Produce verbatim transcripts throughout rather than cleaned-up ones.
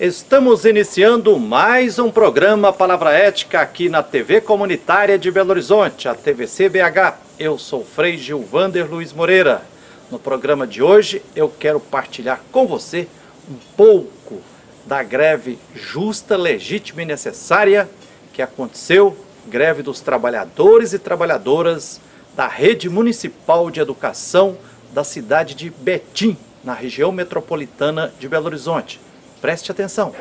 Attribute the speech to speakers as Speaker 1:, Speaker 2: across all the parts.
Speaker 1: Estamos iniciando mais um programa Palavra Ética aqui na T V Comunitária de Belo Horizonte, a T V C B H. Eu sou Frei Gilvander Luiz Moreira. No programa de hoje eu quero partilhar com você um pouco da greve justa, legítima e necessária que aconteceu, greve dos trabalhadores e trabalhadoras da Rede Municipal de Educação da cidade de Betim, na região metropolitana de Belo Horizonte. Preste atenção.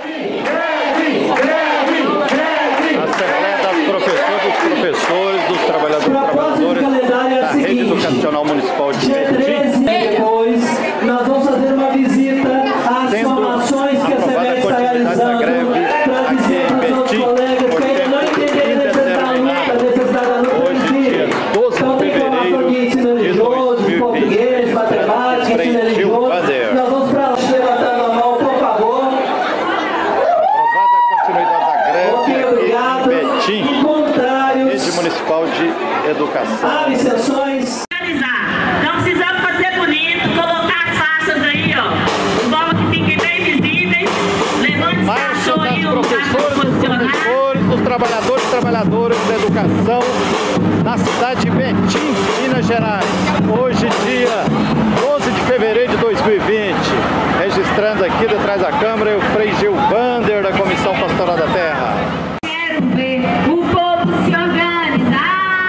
Speaker 1: A Assembleia das Professoras, dos Professores, dos Trabalhadores e Trabalhadoras da Rede Educacional Municipal de Betim.
Speaker 2: Depois, nós vamos fazer uma visita às formações que a Assembleia está realizando para dizer para os nossos colegas que ainda não entenderam necessariamente a necessidade da luta religiosa. Então, tem formação de ensino religioso, de português, matemática, ensino religioso. Nós vamos para lá, levantando a mão, por favor.
Speaker 1: Aprovada a continuidade da greve
Speaker 2: Ok, obrigado.
Speaker 1: aqui em Betim,
Speaker 2: Contrários.
Speaker 1: Rede Municipal de Educação.
Speaker 2: Abstenções.
Speaker 3: Não precisamos fazer bonito, colocar as faixas aí, ó. Forma que fiquem bem visíveis. Levante esse
Speaker 1: Marcha
Speaker 3: cachorro
Speaker 1: das
Speaker 3: aí, o carro
Speaker 1: professoras, dos
Speaker 3: posicionar.
Speaker 1: professores, dos trabalhadores e trabalhadoras da educação na cidade de Betim, Minas Gerais. Hoje, dia doze de fevereiro de dois mil e vinte. Registrando aqui detrás da câmera o Frei Gilvander da Comissão Pastoral da Terra.
Speaker 3: Quero ver o povo se organizar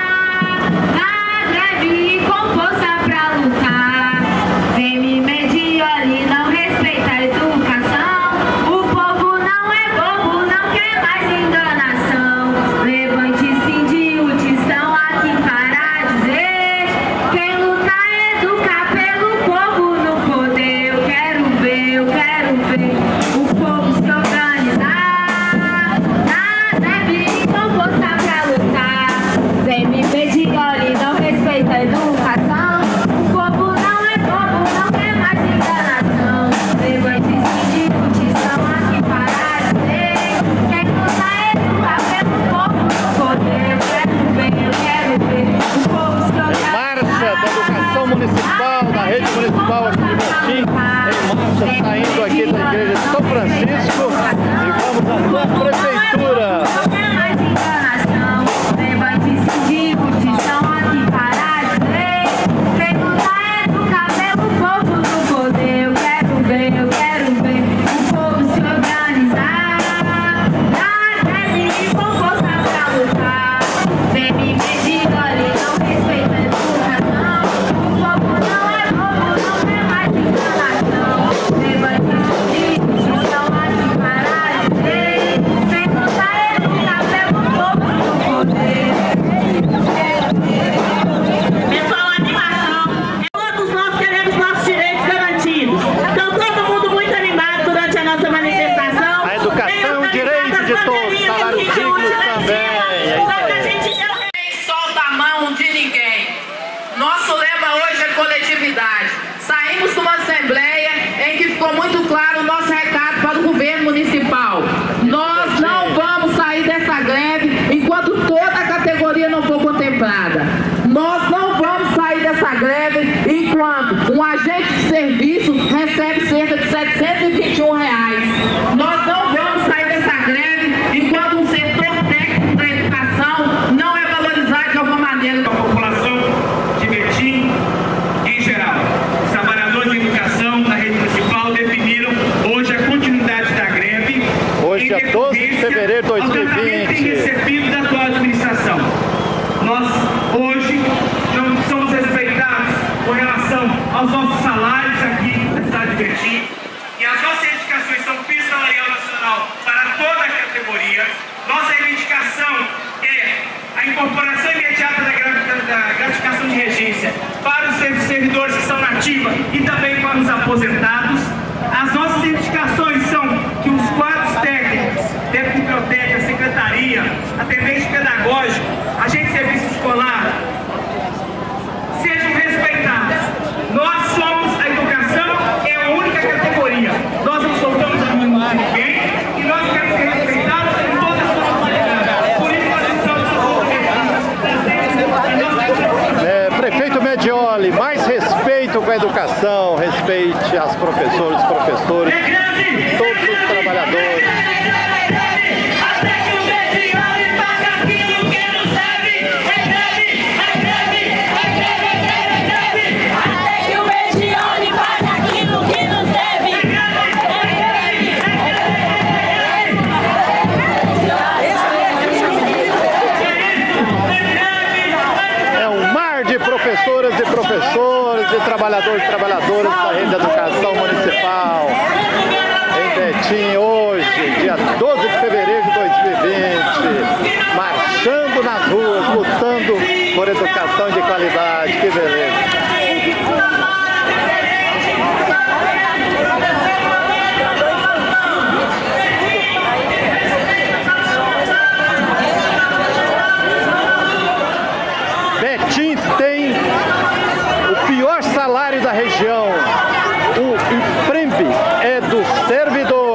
Speaker 3: na greve com força pra lutar. Semi-mediane não respeita a educação. O povo não é bobo, não quer mais enganação. Levante-se de utição aqui para dizer: quem luta é educar pelo povo no poder. Eu quero ver, eu quero ver o povo se organizar na greve com força pra lutar. Semi-mediane não respeita a educação. O povo não é bobo, não quer mais enganação. Levante-se de utição aqui para dizer: quem luta é educar pelo povo no poder. Eu quero ver, eu quero ver o povo se organizar.
Speaker 1: Marcha da Educação Municipal, da Rede Municipal aqui de Betim, em marcha saindo aqui da Igreja de São Francisco e vamos até a Prefeitura.
Speaker 3: Não quer mais enganação. Levante-se de utição aqui para dizer: quem luta é educar pelo povo no poder. Eu quero ver, eu quero ver o povo se organizar na greve com força pra lutar. Semi-mediane não respeita a educação. O povo não é bobo, não quer mais enganação. Levante-se de utição aqui para dizer: quem luta é educar pelo povo no poder. Pessoal, animação. Todos nós queremos nossos direitos garantidos. Então, todo mundo muito animado durante a nossa manifestação.
Speaker 1: A educação é um direito de todos, salários dignos também. É isso aí.
Speaker 3: A gente
Speaker 4: Ninguém solta a mão de ninguém. Nosso lema hoje é coletividade. Saímos de uma assembleia em que ficou muito claro o nosso recado para o governo municipal. Nós não vamos sair dessa greve enquanto toda a categoria não for contemplada. Nós não vamos sair dessa greve enquanto um agente de serviço recebe cerca de setecentos e vinte e um reais. Nós não vamos sair dessa greve enquanto um setor técnico da educação não é valorizado de alguma maneira.
Speaker 5: A população de Betim, em geral, os trabalhadores de educação da rede municipal definiram hoje a continuidade da greve.
Speaker 1: Hoje,
Speaker 5: em
Speaker 1: dia doze de fevereiro de dois mil e vinte.
Speaker 5: ao tratamento recebido da atual administração. Nós, hoje, não somos respeitados com relação aos nossos salários aqui na cidade de Betim. E as nossas reivindicações são piso salarial nacional para toda a categoria. Nossa reivindicação é a incorporação imediata da gra- da gratificação de regência para os servidores que estão na ativa e também para os aposentados. As nossas reivindicações são que os quadros técnicos, técnico de biblioteca, secretaria, atendente pedagógico, agente de serviço escolar, sejam respeitados. Nós somos a educação, é a única categoria. Nós não soltamos a mão de ninguém e nós queremos ser respeitados em todas as suas qualidades. Por isso nós estamos com
Speaker 1: É, Prefeito Medioli, mais respeito com a educação, respeite as professoras, professores, todos os trabalhadores. trabalhadores e trabalhadoras da rede de educação municipal em Betim, hoje, dia doze de fevereiro de dois mil e vinte, marchando nas ruas, lutando por educação de qualidade. Que beleza! Betim tem o pior salário da região. O IPREMB é do servidor.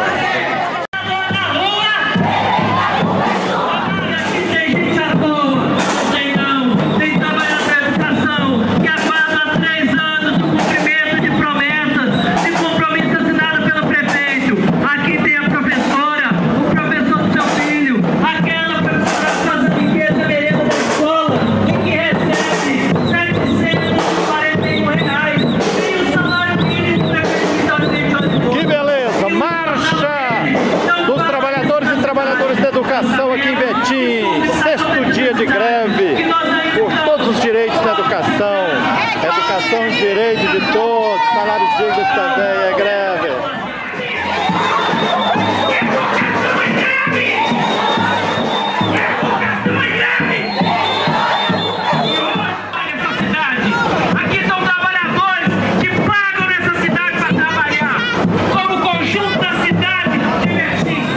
Speaker 1: Aqui em Betim, sexto dia de greve por todos os direitos da educação. Educação é um direito de todos, salários dignos também, é greve.
Speaker 5: Aqui são trabalhadores que pagam nessa cidade para trabalhar, como o conjunto da cidade de Betim.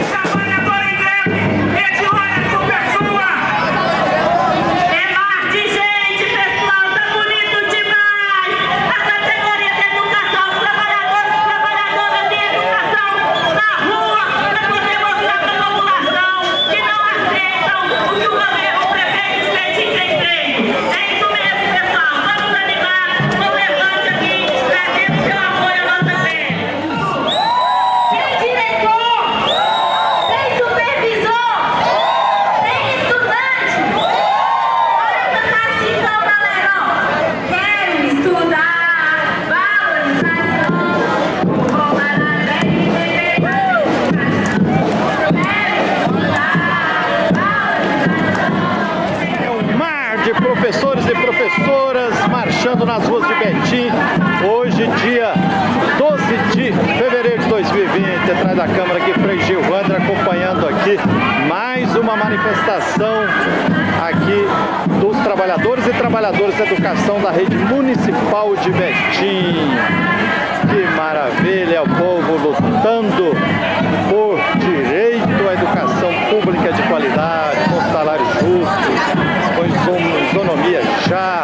Speaker 1: Professores e professoras marchando nas ruas de Betim, hoje dia doze de fevereiro de dois mil e vinte, atrás da câmera aqui, Frei Gil Wander, acompanhando aqui mais uma manifestação aqui dos trabalhadores e trabalhadoras da educação da rede municipal de Betim. Que maravilha, é o povo lutando por direito à educação pública de qualidade, com salários justos, com isonomia já.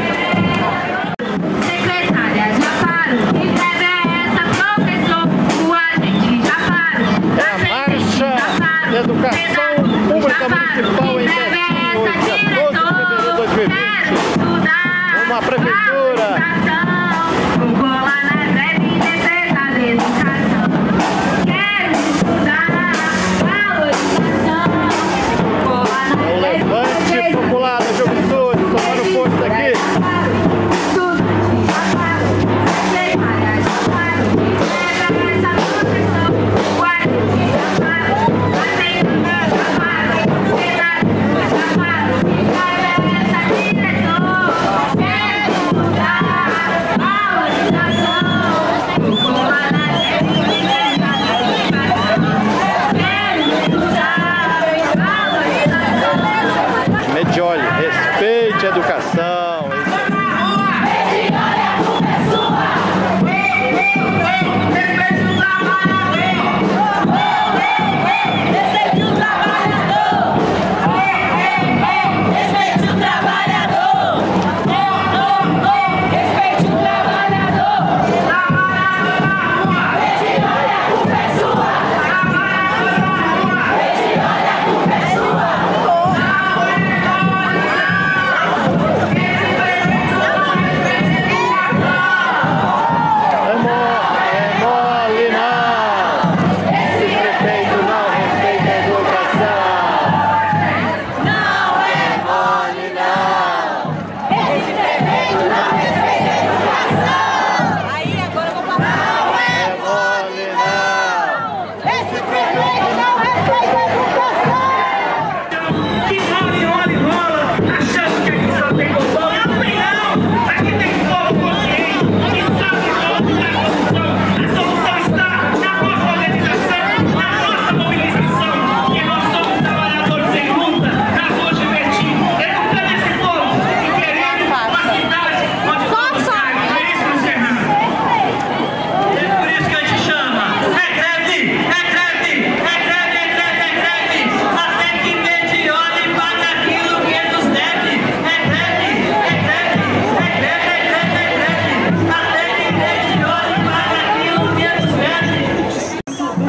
Speaker 3: Secretária, já parou. Que greve é essa, professor? A gente já parou.
Speaker 1: É a marcha de educação pública municipal em Betim, hoje, dia doze de fevereiro de dois mil e vinte. Uma prefeitura.
Speaker 3: Vou colar na greve em defesa da educação.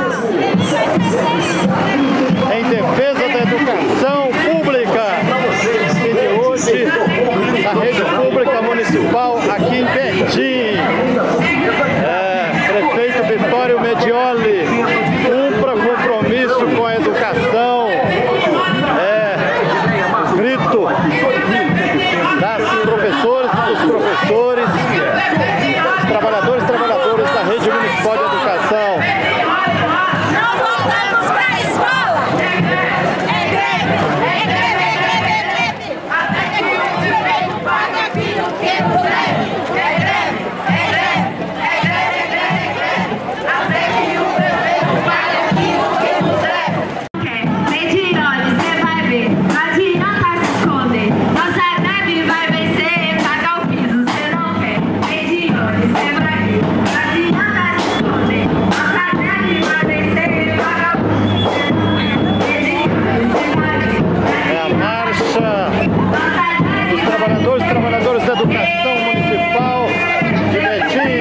Speaker 1: em defesa da educação pública. E de hoje, a rede pública municipal aqui em Betim. É, prefeito Vitório Medioli, cumpra compromisso com a educação. É, grito das professoras e dos professores, dos trabalhadores e trabalhadoras da rede municipal de educação.
Speaker 6: Não voltamos para a escola! É greve! É greve! É greve! É greve! Até que o prefeito pague aquilo que nos deve! É greve! É greve! É greve! É greve! É greve! Até que o prefeito pague aquilo que nos deve!
Speaker 3: Medioli, você vai ver, não adianta se esconder. Nossa greve vai vencer, pagar o piso, você não quer. Medioli, você vai ver, não adianta se esconder. Nossa greve vai vencer, pagar o piso, você não quer. Medioli, você vai ver,
Speaker 1: É a marcha dos trabalhadores e trabalhadoras da educação municipal de Betim.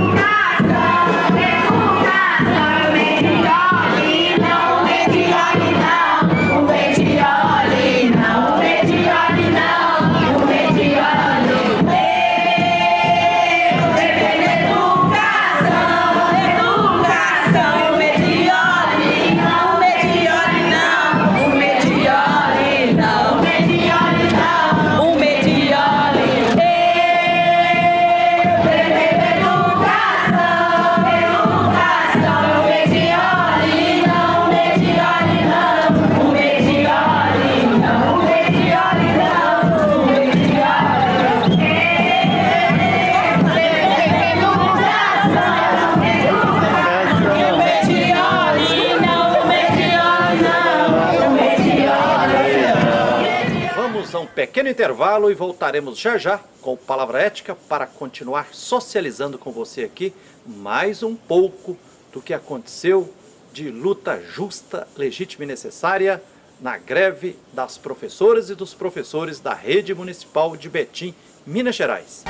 Speaker 1: Vamos a um pequeno intervalo e voltaremos já já com Palavra Ética para continuar socializando com você aqui mais um pouco do que aconteceu de luta justa, legítima e necessária na greve das professoras e dos professores da Rede Municipal de Betim, Minas Gerais.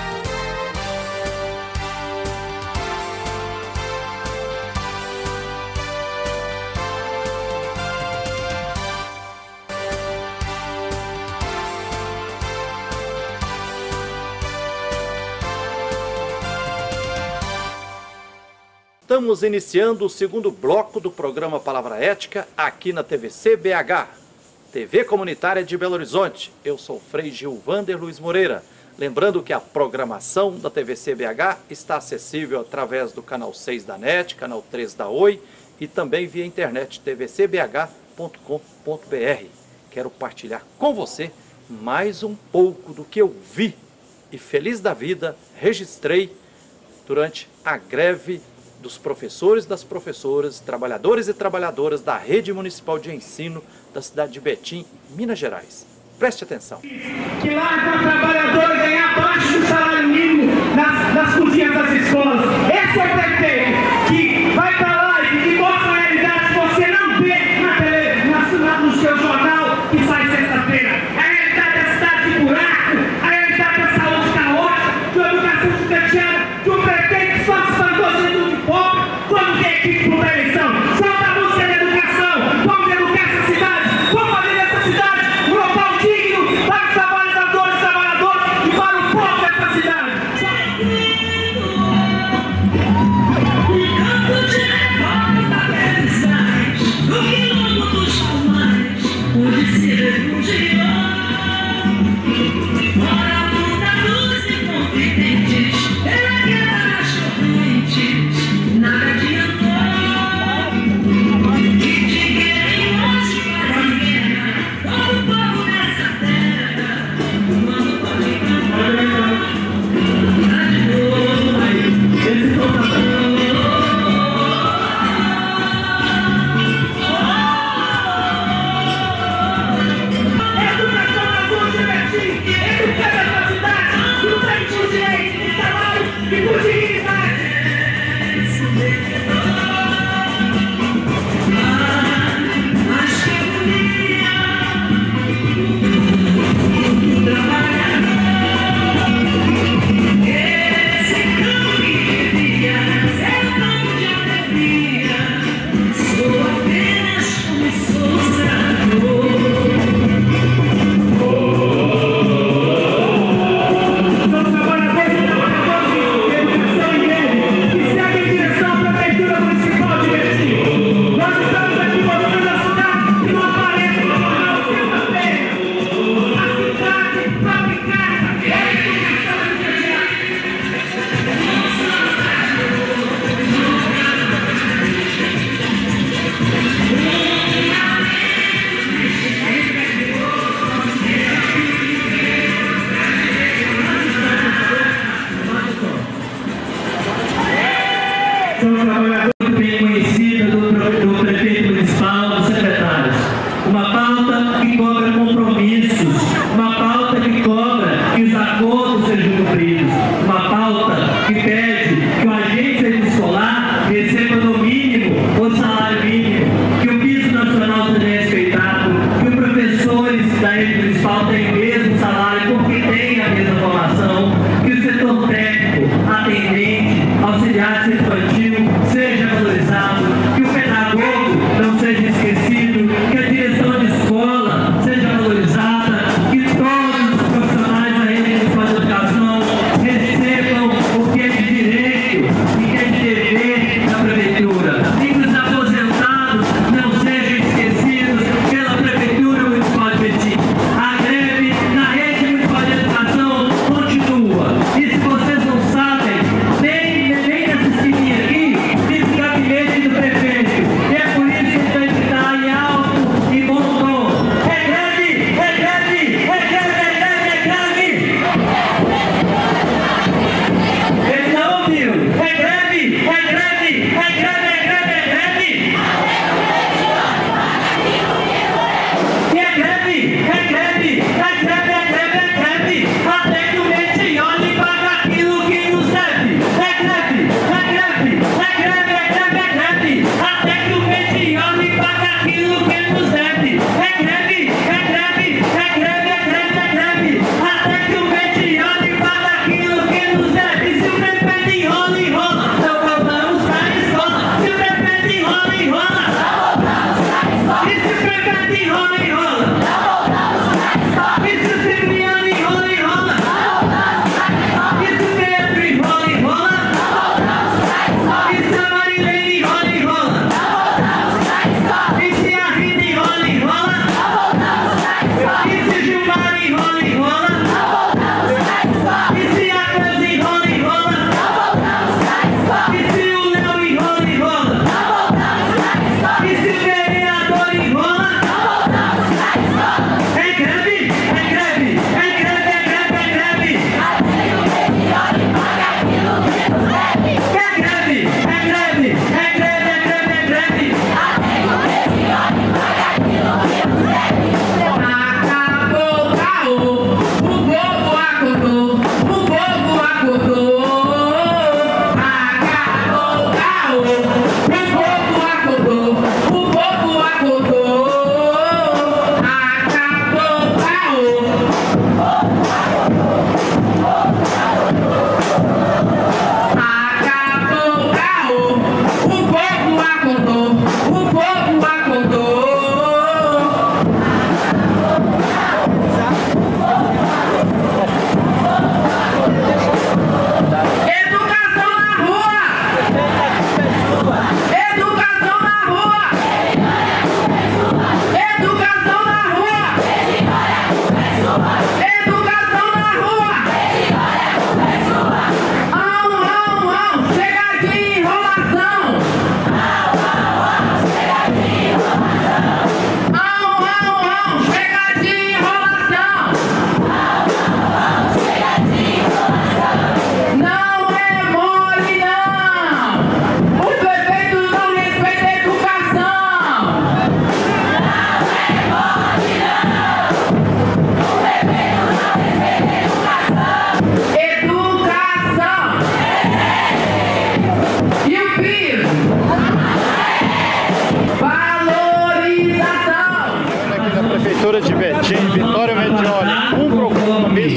Speaker 1: Estamos iniciando o segundo bloco do programa Palavra Ética aqui na T V C B H, T V Comunitária de Belo Horizonte. Eu sou Frei Gilvander Luiz Moreira. Lembrando que a programação da T V C B H está acessível através do canal seis da NET, canal três da Oi e também via internet t v c b h ponto com ponto b r. Quero partilhar com você mais um pouco do que eu vi e, feliz da vida, registrei durante a greve dos professores, das professoras, trabalhadores e trabalhadoras da Rede Municipal de Ensino da cidade de Betim, Minas Gerais. Preste atenção.
Speaker 5: Que larga a trabalhadora ganhar abaixo do salário mínimo nas, nas cozinhas das escolas. Esse é o prefeito que vai para lá e que mostra a realidade que você não vê na tele, na, na, no seu jornal que sai sexta-feira. A realidade da cidade de buraco, a realidade da saúde caótica, de uma educação sucateada, de um prefeito que só se espantou sendo de pobre quando tem equipe para uma eleição. Solta a música da educação. Vamos educar essa cidade. Vamos fazer dessa cidade um local digno para os trabalhadores e trabalhadoras e para o povo dessa cidade.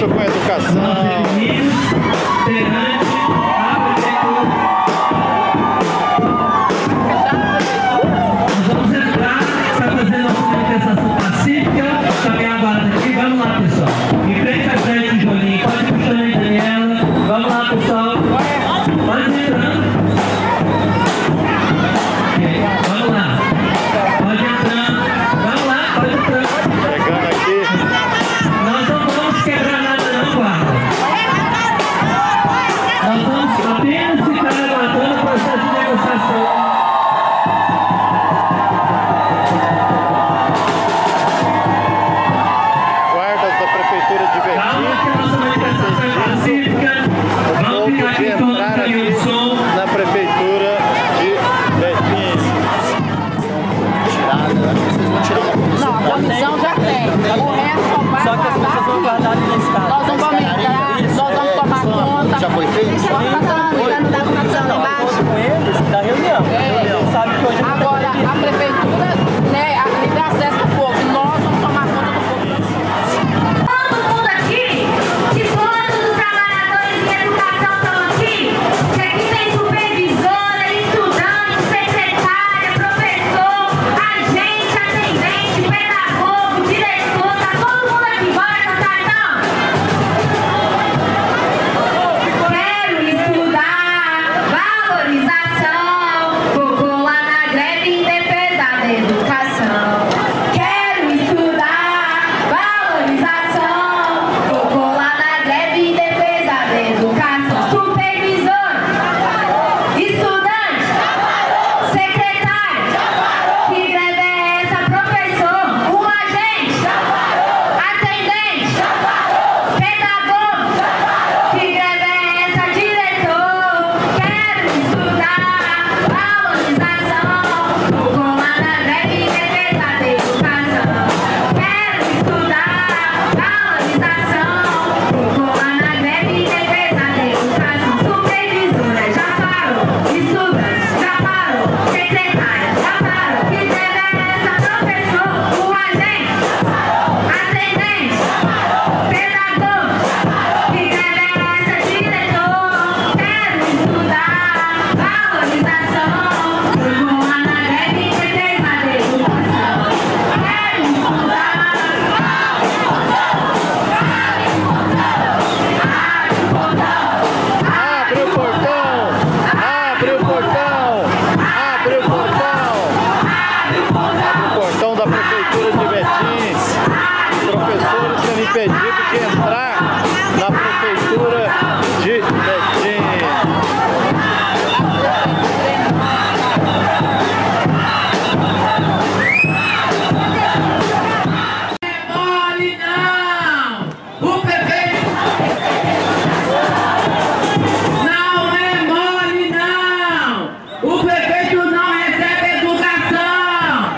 Speaker 1: compromisso com a educação.
Speaker 2: Vamos lá, pessoal. Em frente a frente, Jolinho. Pode puxar aí, Daniela. Vamos lá, pessoal. Pode entrar. Okay. Vamos lá. Pode entrar. Vamos lá, pode entrar.
Speaker 1: Chegando aqui.
Speaker 2: Nós não vamos quebrar nada, não, guarda. Nós vamos apenas ficar aguardando o processo de negociação.
Speaker 1: Na prefeitura de Betim.
Speaker 7: Não, a comissão já tem. O resto só vai. Só que as pessoas vão guardar ali na escada. Nós não vamos entrar, nós vamos tomar conta. Já foi feito? Já não dá conta lá embaixo. Com eles, da reunião. É. Sabe que hoje agora a prefeitura, né, livre acesso ao povo. Nós vamos tomar conta do povo.
Speaker 3: Todo mundo aqui, se todos os trabalhadores de educação estão aqui, que aqui tem supervisora, estudante, secretária, professor, agente, atendente, pedagogo, diretor, tá todo mundo aqui, bora no cartão? Quero estudar, valorização, vou colar na greve em defesa da educação. Quero estudar, valorização, vou colar na greve em defesa da educação. Supervisor, estudante, secretário, que greve é essa, professor? Um agente, atendente, pedagogo, que greve é essa, diretor? Quero estudar, valorização, vou colar na greve em defesa da educação. Quero estudar, valorização, vou colar na greve em defesa da educação. Supervisora, já parou, estudante, já parou, secretária, já parou, que greve é essa, professor? Um agente, atendente, pedagogo, que greve é essa, diretor? Quero estudar, valorização, vou colar na greve em defesa da educação. Quero estudar,
Speaker 1: Abre o portão! Abre o portão! Abre o portão! Abre o portão da prefeitura de Betim. Os professores sendo impedidos de entrar na prefeitura de Betim.
Speaker 4: Mole não! O prefeito não é mole não! O prefeito não recebe educação!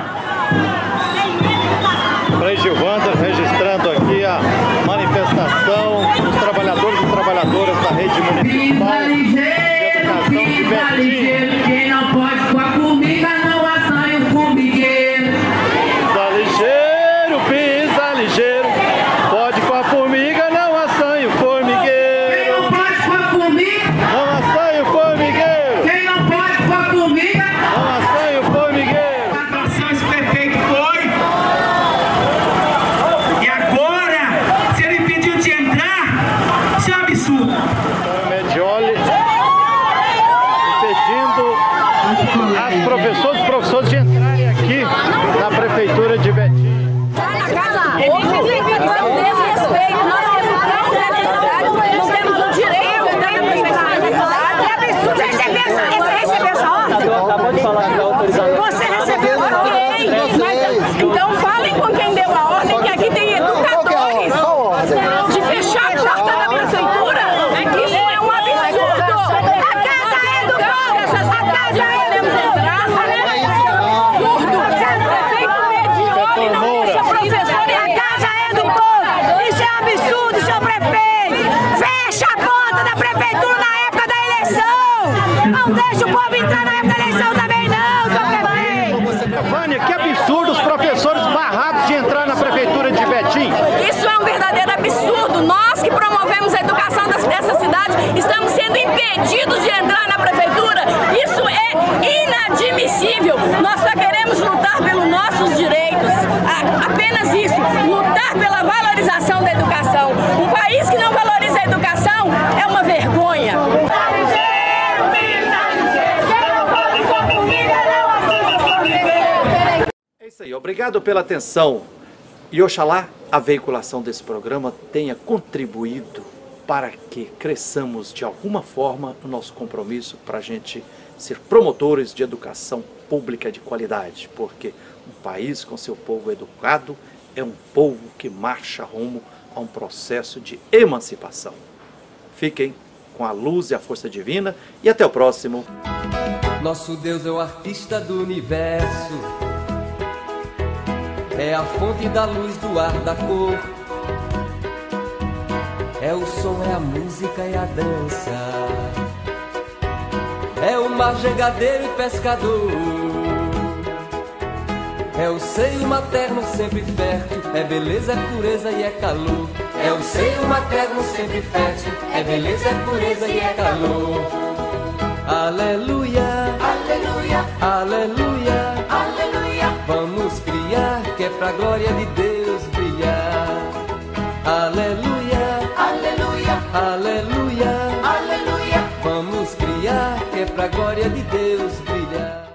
Speaker 1: Frei Gilvander registrando aqui a manifestação dos trabalhadores e trabalhadoras da rede municipal
Speaker 4: Pisa
Speaker 1: de
Speaker 4: ligeiro,
Speaker 1: educação de
Speaker 4: pisa
Speaker 1: Betim.
Speaker 4: ligeiro, quem não pode com a formiga não assanha o formigueiro.
Speaker 1: Pisa ligeiro, pisa ligeiro. Pode com a formiga, não assanha o
Speaker 4: Quem
Speaker 1: formigueiro.
Speaker 4: não pode com a formiga,
Speaker 1: Não assanha o formigueiro.
Speaker 4: quem não pode com a formiga,
Speaker 1: Não assanha o formigueiro.
Speaker 5: A atuação esse prefeito foi. E agora, se ele impediu de entrar, isso é um absurdo.
Speaker 1: Medioli impedindo as professoras e professores de entrarem aqui na prefeitura de Betim.
Speaker 6: Não temos o direito de entrar na prefeitura. É absurdo receber essa, receber essa ordem.
Speaker 2: Acabou de falar que autorização.
Speaker 6: Você recebeu a ordem. Mas, então falem com quem deu a ordem, que aqui tem educadores. De fechar a porta da prefeitura. Isso é um absurdo. A casa é do povo. A casa é do povo. Absurdo. Prefeito Medioli não deixa professor e a casa é do povo. Isso é um absurdo, seu prefeito. Fecha a porta da prefeitura na época da eleição. Não deixa o povo entrar na época da eleição também não, seu prefeito.
Speaker 1: Vânia, que absurdo os professores barrados de entrar na prefeitura de Betim.
Speaker 6: Isso é um verdadeiro absurdo. Nós que
Speaker 8: sendo impedidos de entrar na prefeitura. Isso é inadmissível. Nós só queremos lutar pelos nossos direitos. Apenas isso, lutar pela valorização da educação. Um país que não valoriza a educação é uma vergonha.
Speaker 1: É isso aí, obrigado pela atenção. E oxalá a veiculação desse programa tenha contribuído para que cresçamos de alguma forma no nosso compromisso para a gente ser promotores de educação pública de qualidade, porque um país com seu povo educado é um povo que marcha rumo a um processo de emancipação. Fiquem com a luz e a força divina e até o próximo.
Speaker 9: Nosso Deus é o artista do universo, é a fonte da luz, do ar, da cor, é o som, é a música, é a dança, é o mar, jegadeiro e pescador, é o seio materno sempre fértil, é beleza, é pureza e é calor. É o seio materno sempre fértil, é beleza, é pureza e é calor. Aleluia, aleluia, aleluia, aleluia. Vamos criar que é pra glória de Deus brilhar. Aleluia, aleluia, aleluia, aleluia. Vamos criar que é pra glória de Deus brilhar.